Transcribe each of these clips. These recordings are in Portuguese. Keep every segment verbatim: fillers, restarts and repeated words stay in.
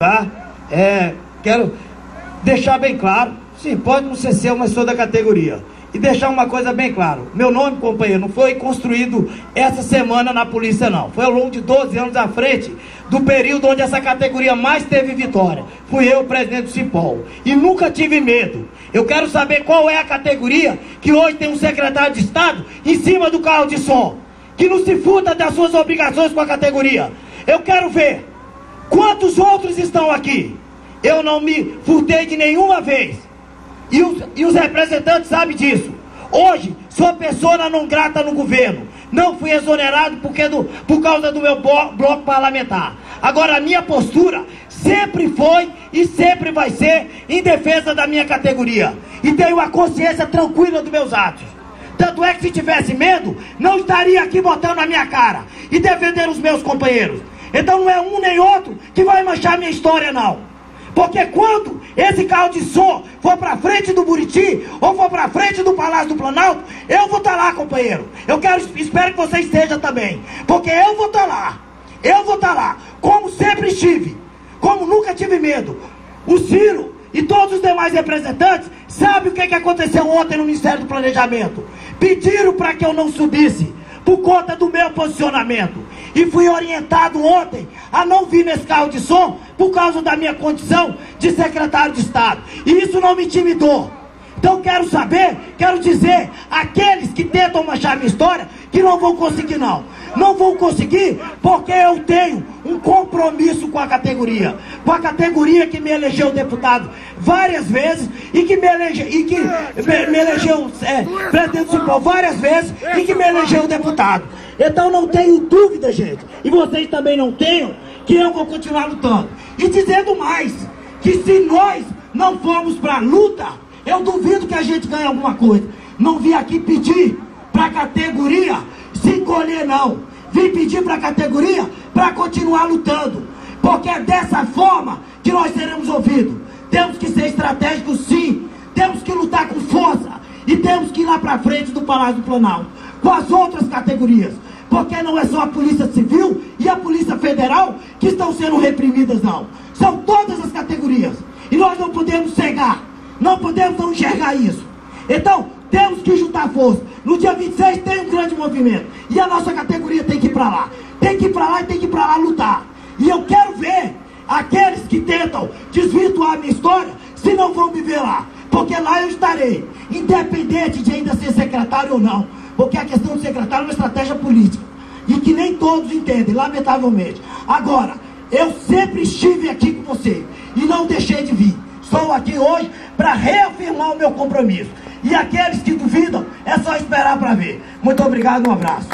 tá? É, quero deixar bem claro, sim, pode não ser seu, mas sou da categoria. E deixar uma coisa bem clara, meu nome, companheiro, não foi construído essa semana na polícia, não. Foi ao longo de doze anos à frente do período onde essa categoria mais teve vitória. Fui eu, o presidente do Cipol. E nunca tive medo. Eu quero saber qual é a categoria que hoje tem um secretário de Estado em cima do carro de som, que não se furta das suas obrigações com a categoria. Eu quero ver quantos outros estão aqui. Eu não me furtei de nenhuma vez. E os, e os representantes sabem disso. Hoje, sou persona não grata no governo. Não fui exonerado porque do, por causa do meu bloco parlamentar. Agora, a minha postura sempre foi e sempre vai ser em defesa da minha categoria. E tenho a consciência tranquila dos meus atos. Tanto é que se tivesse medo, não estaria aqui botando a minha cara e defendendo os meus companheiros. Então não é um nem outro que vai manchar minha história, não. Porque quando esse carro de som for para frente do Buriti ou for para frente do Palácio do Planalto, eu vou estar lá, companheiro. Eu quero, espero que você esteja também. Porque eu vou estar lá. Eu vou estar lá. Como sempre estive. Como nunca tive medo. O Ciro e todos os demais representantes sabem o que, que aconteceu ontem no Ministério do Planejamento. Pediram para que eu não subisse por conta do meu posicionamento. E fui orientado ontem a não vir nesse carro de som por causa da minha condição de secretário de Estado. E isso não me intimidou. Então quero saber, quero dizer, aqueles que tentam manchar minha história, que não vão conseguir não. Não vão conseguir porque eu tenho um compromisso com a categoria. Com a categoria que me elegeu deputado várias vezes e que me, elege, e que me, me elegeu é, presidente do Cipol várias vezes e que me elegeu deputado. Então não tenho dúvida, gente, e vocês também não tenham, que eu vou continuar lutando. E dizendo mais, que se nós não formos para a luta, eu duvido que a gente ganhe alguma coisa. Não vim aqui pedir para a categoria se encolher, não. Vim pedir para a categoria para continuar lutando. Porque é dessa forma que nós seremos ouvidos. Temos que ser estratégicos, sim. Temos que lutar com força. E temos que ir lá para frente do Palácio do Planalto com as outras categorias. Porque não é só a Polícia Civil e a Polícia Federal que estão sendo reprimidas, não. São todas as categorias. E nós não podemos cegar. Não podemos não enxergar isso. Então, temos que juntar força. No dia vinte e seis tem um grande movimento. E a nossa categoria tem que ir para lá. Tem que ir para lá e tem que ir para lá lutar. E eu quero ver aqueles que tentam desvirtuar a minha história, se não vão me ver lá. Porque lá eu estarei. Independente de ainda ser secretário ou não. Porque a questão do secretário é uma estratégia política. E que nem todos entendem, lamentavelmente. Agora, eu sempre estive aqui com você. E não deixei de vir. Estou aqui hoje para reafirmar o meu compromisso. E aqueles que duvidam, é só esperar para ver. Muito obrigado, um abraço.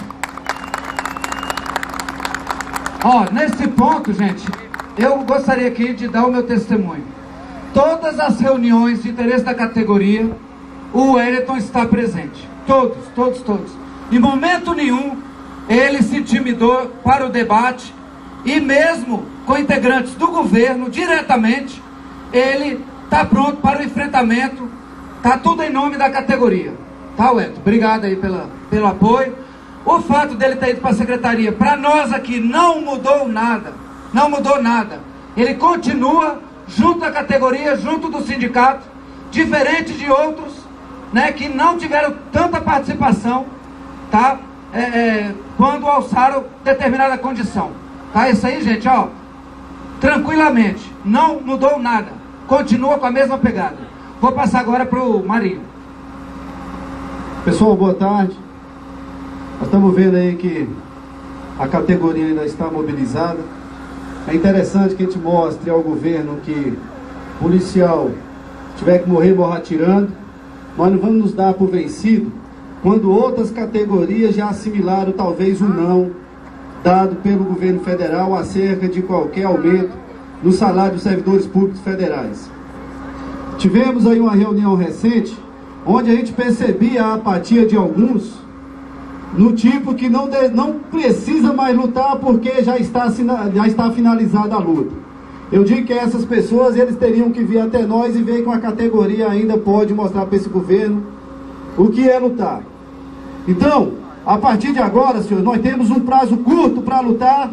Ó, nesse ponto, gente, eu gostaria aqui de dar o meu testemunho. Todas as reuniões de interesse da categoria, o Wellington está presente. Todos, todos, todos. Em momento nenhum, ele se intimidou para o debate. E mesmo com integrantes do governo, diretamente, ele está pronto para o enfrentamento. Está tudo em nome da categoria. Tá, Wellington? Obrigado aí pela, pelo apoio. O fato dele ter ido para a secretaria, para nós aqui, não mudou nada. Não mudou nada. Ele continua junto à categoria, junto do sindicato, diferente de outros, né, que não tiveram tanta participação, tá? É, é, quando alçaram determinada condição. Tá? Isso aí, gente, ó, tranquilamente, não mudou nada. Continua com a mesma pegada. Vou passar agora para o Marinho. Pessoal, boa tarde. Nós estamos vendo aí que a categoria ainda está mobilizada. É interessante que a gente mostre ao governo que policial tiver que morrer, morra atirando. Nós não vamos nos dar por vencido quando outras categorias já assimilaram talvez o não dado pelo governo federal acerca de qualquer aumento no salário dos servidores públicos federais. Tivemos aí uma reunião recente onde a gente percebia a apatia de alguns no tipo que não, de, não precisa mais lutar porque já está, já está finalizada a luta. Eu digo que essas pessoas, eles teriam que vir até nós e ver que uma categoria ainda pode mostrar para esse governo o que é lutar. Então, a partir de agora, senhor, nós temos um prazo curto para lutar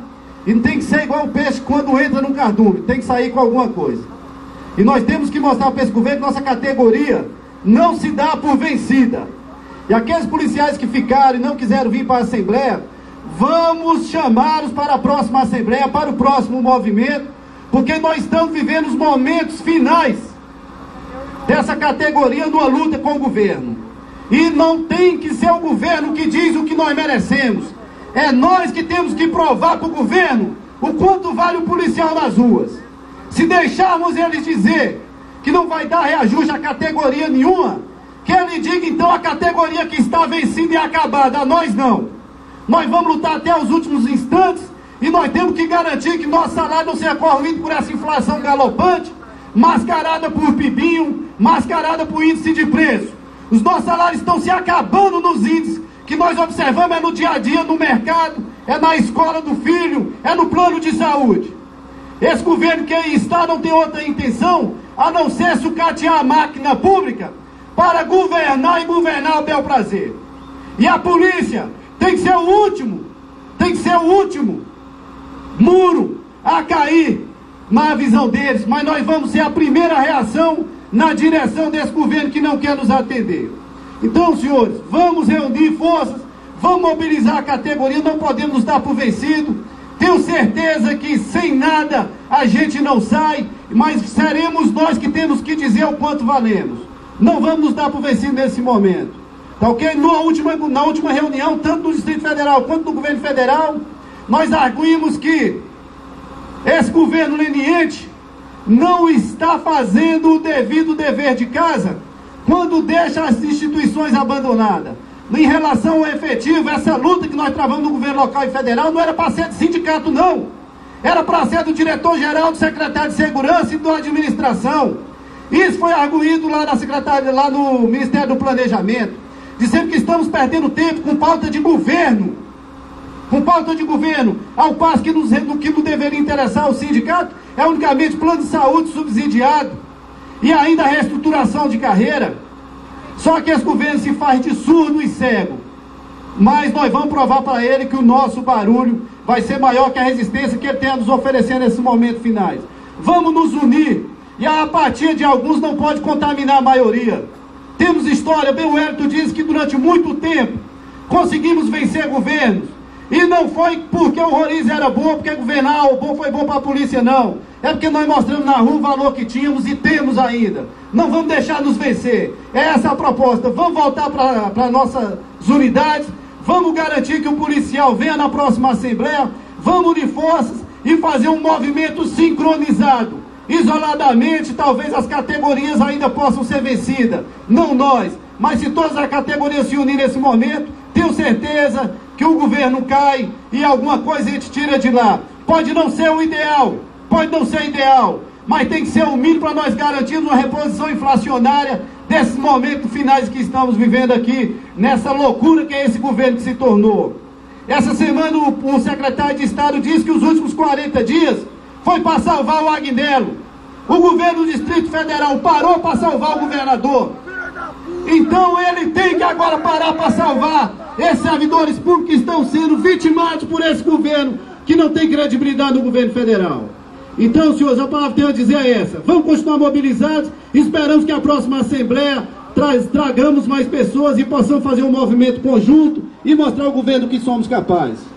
E não tem que ser igual o peixe quando entra no cardume, tem que sair com alguma coisa. E nós temos que mostrar para esse governo que nossa categoria não se dá por vencida. E aqueles policiais que ficaram e não quiseram vir para a Assembleia, vamos chamá-los para a próxima Assembleia, para o próximo movimento, porque nós estamos vivendo os momentos finais dessa categoria numa luta com o governo. E não tem que ser o governo que diz o que nós merecemos. É nós que temos que provar para o governo o quanto vale o policial nas ruas. Se deixarmos eles dizer que não vai dar reajuste a categoria nenhuma, que ele diga então a categoria que está vencida e acabada, a nós não. Nós vamos lutar até os últimos instantes e nós temos que garantir que nosso salário não seja corroído por essa inflação galopante, mascarada por pibinho, mascarada por índice de preço. Os nossos salários estão se acabando nos índices que nós observamos é no dia a dia, no mercado, é na escola do filho, é no plano de saúde. Esse governo que aí está não tem outra intenção a não ser sucatear a máquina pública para governar e governar ao bel prazer. E a polícia tem que ser o último, tem que ser o último muro a cair na visão deles, mas nós vamos ser a primeira reação na direção desse governo que não quer nos atender. Então, senhores, vamos reunir forças, vamos mobilizar a categoria, não podemos nos dar por vencido. Tenho certeza que sem nada a gente não sai, mas seremos nós que temos que dizer o quanto valemos. Não vamos nos dar por vencido nesse momento. Tá ok? Na última, na última reunião, tanto do Distrito Federal quanto do governo federal, nós arguímos que esse governo leniente não está fazendo o devido dever de casa quando deixa as instituições abandonadas. Em relação ao efetivo, essa luta que nós travamos no governo local e federal não era para ser de sindicato, não. Era para ser do diretor-geral, do secretário de Segurança e da administração. Isso foi arguído lá na secretaria, lá no Ministério do Planejamento, dizendo que estamos perdendo tempo com pauta de governo. Com pauta de governo, ao passo que nos, no que não deveria interessar o sindicato é unicamente plano de saúde subsidiado e ainda a reestruturação de carreira. Só que esse governo se faz de surdo e cego. Mas nós vamos provar para ele que o nosso barulho vai ser maior que a resistência que ele tem a nos oferecer nesses momentos finais. Vamos nos unir. E a apatia de alguns não pode contaminar a maioria. Temos história, bem o Hélito disse que durante muito tempo conseguimos vencer governos. E não foi porque o Roriz era bom, porque governar o bom foi bom para a polícia, não. É porque nós mostramos na rua o valor que tínhamos e temos ainda. Não vamos deixar nos vencer. É essa a proposta. Vamos voltar para nossas unidades. Vamos garantir que o policial venha na próxima Assembleia. Vamos unir forças e fazer um movimento sincronizado. Isoladamente, talvez as categorias ainda possam ser vencidas. Não nós. Mas se todas as categorias se unirem nesse momento, tenho certeza que o governo cai e alguma coisa a gente tira de lá. Pode não ser o ideal, pode não ser ideal, mas tem que ser o mínimo para nós garantirmos uma reposição inflacionária desses momentos finais que estamos vivendo aqui, nessa loucura que é esse governo que se tornou. Essa semana o, o secretário de Estado disse que os últimos quarenta dias foi para salvar o Agnello. O governo do Distrito Federal parou para salvar o governador. Então ele tem que agora parar para salvar esses servidores públicos que estão sendo vitimados por esse governo que não tem credibilidade no governo federal. Então, senhores, a palavra que tenho a dizer é essa. Vamos continuar mobilizados, esperamos que a próxima Assembleia tra tragamos mais pessoas e possamos fazer um movimento conjunto e mostrar ao governo que somos capazes.